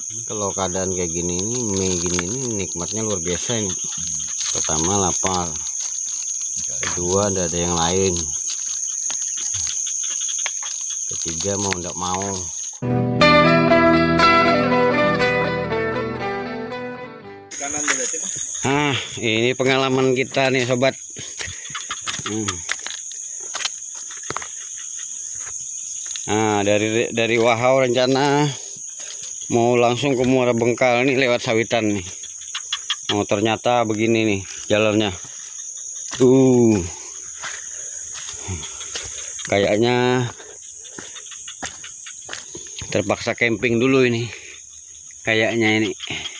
Kalau keadaan kayak gini ini, Mei gini ini nikmatnya luar biasa ini. Pertama lapar, kedua ada yang lain, ketiga mau ndak mau. Nah, ini pengalaman kita nih sobat. Nah, dari Wahau rencana mau langsung ke Muara Bengkal nih lewat Sawitan nih. Oh, ternyata begini nih jalannya. Kayaknya terpaksa camping dulu ini. Kayaknya ini.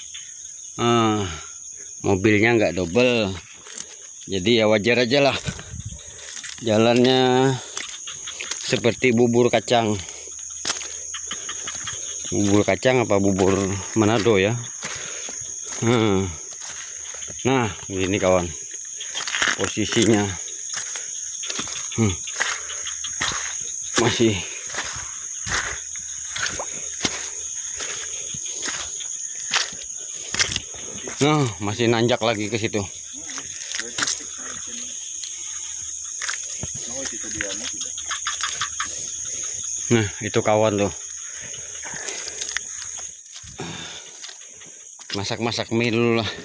Mobilnya nggak double. Jadi ya wajar aja lah. Jalannya seperti bubur kacang. Bubur kacang apa bubur Manado ya. Nah ini kawan posisinya masih masih nanjak lagi ke situ. Nah itu kawan tuh masak mie dulu lah.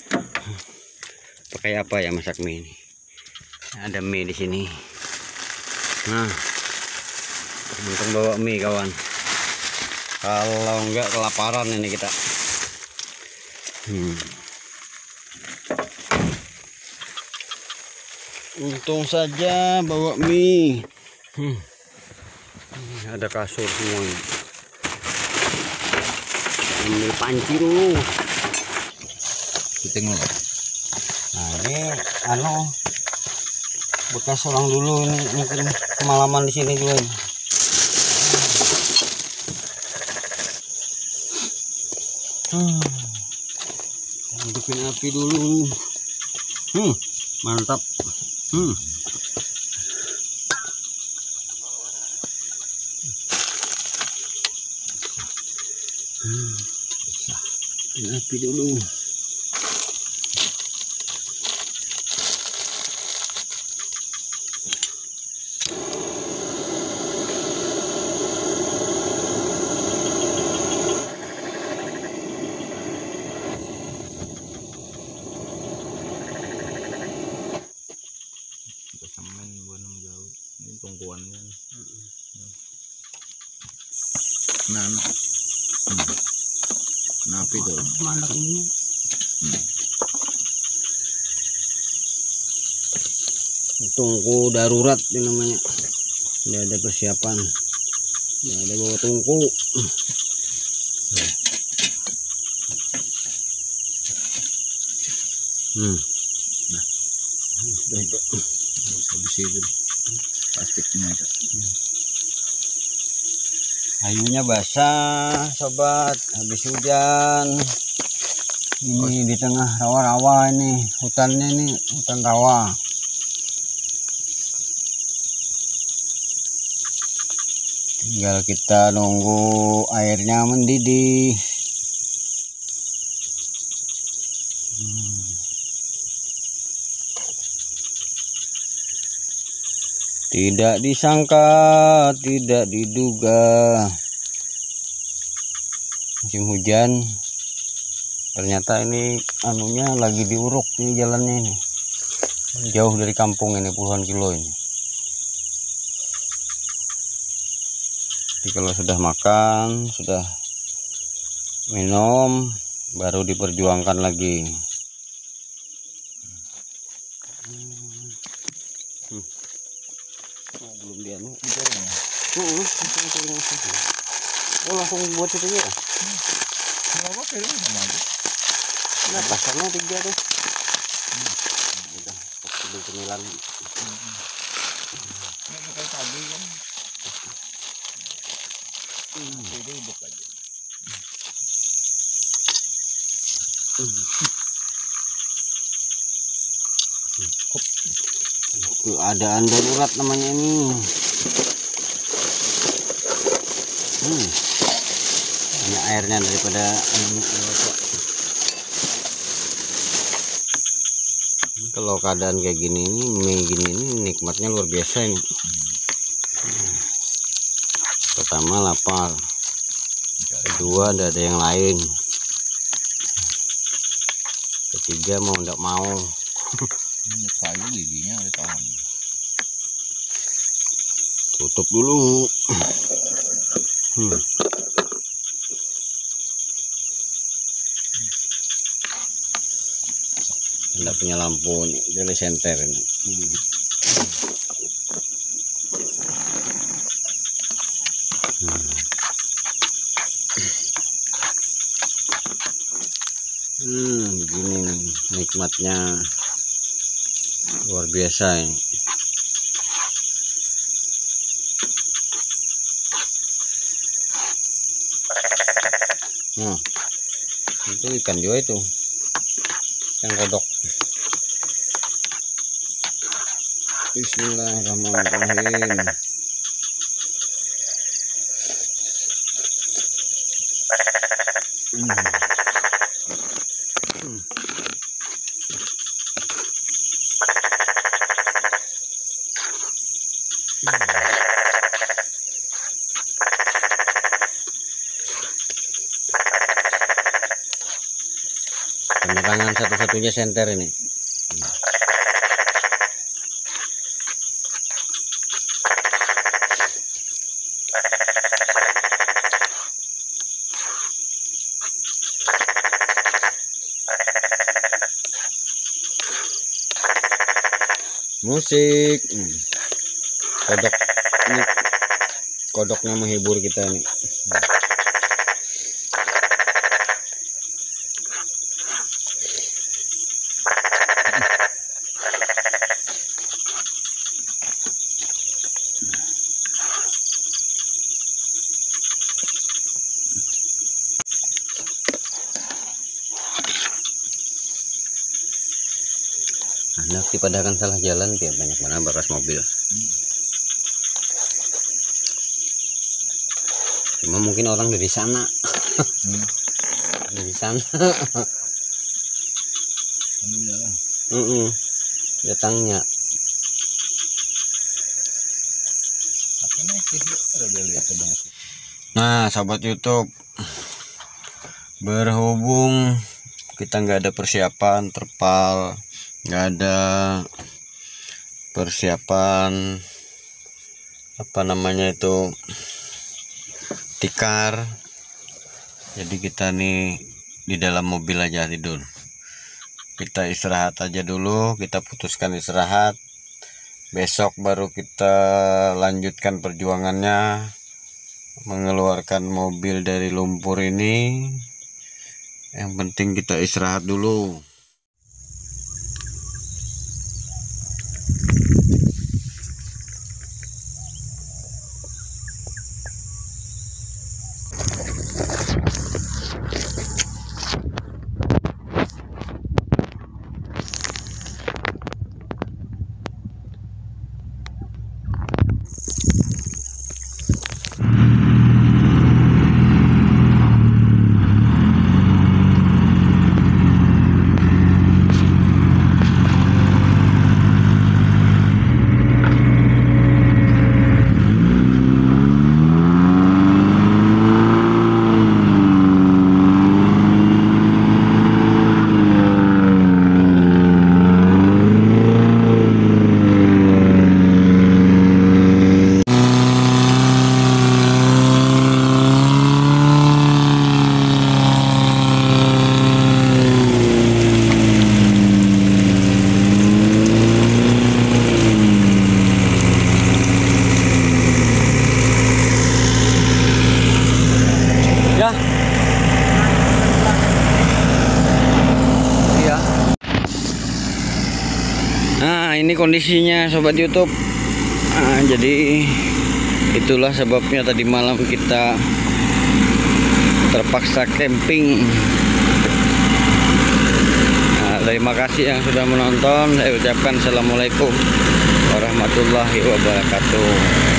Pakai apa ya masak mie ini? Ada mie di sini. Nah, untung bawa mie kawan. Kalau enggak kelaparan ini kita. Untung saja bawa mie. Ada kasur semua. Ambil panci dulu. Kita dulu. Nah ini bekas orang dulu ini mungkin kemalaman di sini juga. Hidupin api dulu. Mantap. Hidupin api dulu. Tungkuannya kenapa itu Mantap ini. Tungku darurat ini namanya. Tidak ada persiapan, tidak ada bawa tungku. Nah habis itu plastiknya Kayunya basah sobat, habis hujan. Ini di tengah rawa-rawa ini, hutannya ini hutan rawa. Tinggal kita nunggu airnya mendidih. Tidak disangka, tidak diduga, musim hujan ternyata ini anunya lagi diuruk nih jalannya ini. Jauh dari kampung ini, puluhan kilo ini. Jadi kalau sudah makan, sudah minum, baru diperjuangkan lagi. Belum dia langsung buat itu ya. Kenapa kayaknya sama aja. Nah, pasarnya 3 tuh. Udah pakai cemilan. Ini pakai cabai kan. Itu hidup aja. Keadaan darurat namanya ini. banyak airnya daripada kalau keadaan kayak gini ini mie gini ini nikmatnya luar biasa ini. Pertama lapar, kedua ada yang lain, ketiga mau nggak mau. Ini kayu giginya ada tahan. Tutup dulu. Nggak punya lampu nih, jadi senter ini. Begini nih nikmatnya luar biasa ini. Itu ikan juga itu, ikan kodok. Bismillahirrahmanirrahim. Penerangan satu-satunya senter ini. Musik kodok ini, kodoknya menghibur kita ini. Anak dipadakan salah jalan dia banyak mana bakas mobil. Cuma mungkin orang dari sana. Dari sana. Datangnya. Nah, sahabat YouTube, berhubung kita nggak ada persiapan terpal, nggak ada persiapan apa namanya itu tikar, jadi kita nih di dalam mobil aja tidur. Kita istirahat aja dulu, kita putuskan istirahat, besok baru kita lanjutkan perjuangannya mengeluarkan mobil dari lumpur ini. Yang penting kita istirahat dulu. Nah, ini kondisinya sobat YouTube. Nah, jadi itulah sebabnya tadi malam kita terpaksa camping. Nah, terima kasih yang sudah menonton. Saya ucapkan assalamualaikum warahmatullahi wabarakatuh.